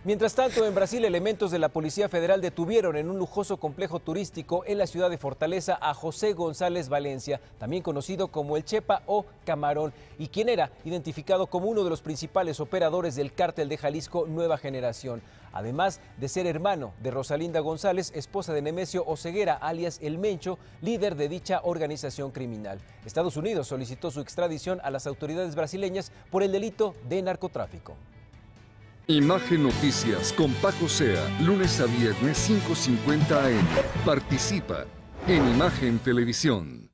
Mientras tanto, en Brasil, elementos de la Policía Federal detuvieron en un lujoso complejo turístico en la ciudad de Fortaleza a José González Valencia, también conocido como el Chepa o Camarón, y quien era identificado como uno de los principales operadores del cártel de Jalisco Nueva Generación, además de ser hermano de Rosalinda González, esposa de Nemesio Oseguera, alias El Mencho, líder de dicha organización criminal. Estados Unidos solicitó su extradición a las autoridades brasileñas por el delito de narcotráfico. Imagen Noticias con Paco Sea, lunes a viernes 5:50 AM. Participa en Imagen Televisión.